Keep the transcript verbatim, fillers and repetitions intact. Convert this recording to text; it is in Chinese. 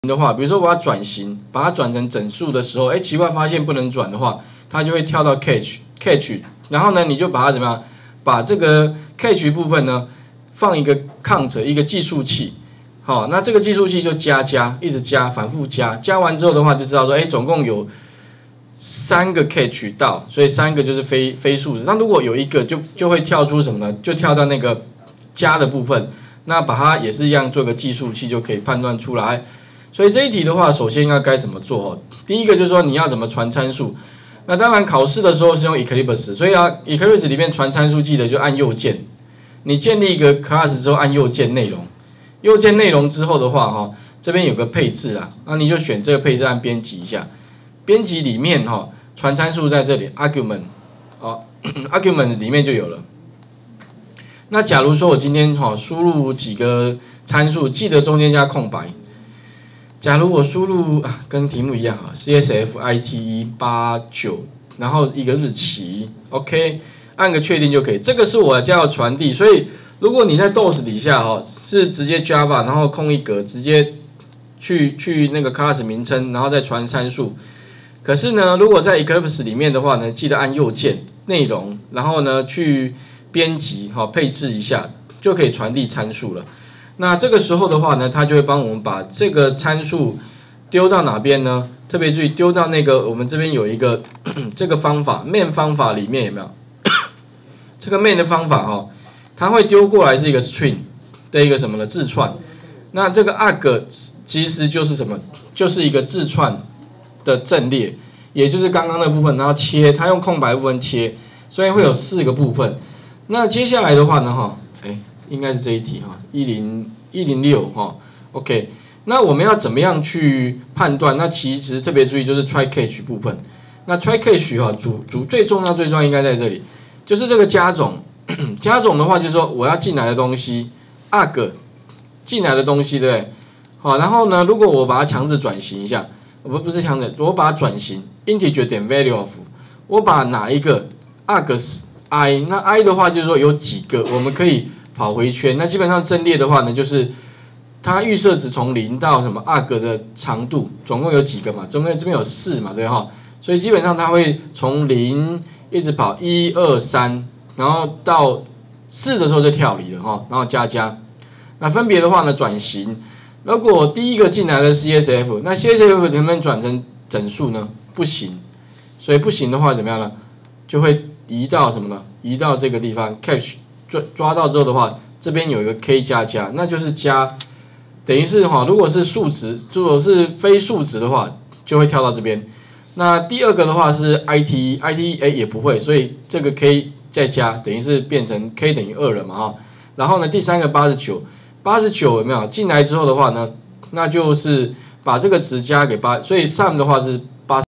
的话，比如说我要转型，把它转成整数的时候，哎，奇怪发现不能转的话，它就会跳到 catch catch， 然后呢，你就把它怎么样，把这个 catch 部分呢放一个 count 一个计数器，好，那这个计数器就加加，一直加，反复加，加完之后的话就知道说，哎，总共有三个 catch 到，所以三个就是非非数值。那如果有一个就就会跳出什么呢？就跳到那个加的部分，那把它也是一样做个计数器就可以判断出来。所以这一题的话，首先要该怎么做哦？第一个就是说你要怎么传参数。那当然考试的时候是用 Eclipse， 所以啊 Eclipse 里面传参数记得就按右键。你建立一个 class 之后按右键内容，右键内容之后的话哈，这边有个配置啊，那你就选这个配置按编辑一下。编辑里面哈，传参数在这里 argument， 哦 argument 里面就有了。那假如说我今天哈输入几个参数，记得中间加空白。假如我输入跟题目一样哈 ，C S F I T E 八九，然后一个日期 ，OK， 按个确定就可以。这个是我家要传递，所以如果你在 D O S 底下哈，是直接 Java， 然后空一格，直接去去那个 class 名称，然后再传参数。可是呢，如果在 Eclipse 里面的话呢，记得按右键内容，然后呢去编辑哈配置一下，就可以传递参数了。那这个时候的话呢，它就会帮我们把这个参数丢到哪边呢？特别注意丢到那个我们这边有一个这个方法 main 方法里面有没有？这个 main 的方法哈、哦，它会丢过来是一个 string 的一个什么呢？字串。那这个 arg 其实就是什么？就是一个字串的阵列，也就是刚刚的部分，然后切，它用空白部分切，所以会有四个部分。那接下来的话呢，哈，哎。应该是这一题哈，一零一零六哈 ，OK。那我们要怎么样去判断？那其实特别注意就是 try catch 部分。那 try catch 哈，主主最重要最重要应该在这里，就是这个加总。加总的话就是说我要进来的东西 ，arg 进来的东西对不对？好，然后呢，如果我把它强制转型一下，不不是强制，我把它转型 integer 点 value of， 我把哪一个 args i， 那 i 的话就是说有几个我们可以跑回圈，那基本上阵列的话呢，就是它预设值从零到什么 arg 的长度，总共有几个嘛？总共这边有四嘛，对哈？所以基本上它会从零一直跑一二三，然后到四的时候就跳离了哈，然后加加。那分别的话呢，转型，如果第一个进来的 C S F， 那 C S F 能不能转成整数呢？不行，所以不行的话怎么样呢？就会移到什么呢？移到这个地方 catch。抓抓到之后的话，这边有一个 k 加加，那就是加，等于是哈，如果是数值，如果是非数值的话，就会跳到这边。那第二个的话是 I T E，I T E 哎也不会，所以这个 k 再加，等于是变成 k 等于二了嘛哈。然后呢，第三个八十九，八十九有没有进来之后的话呢，那就是把这个值加给八，所以 sum 的话是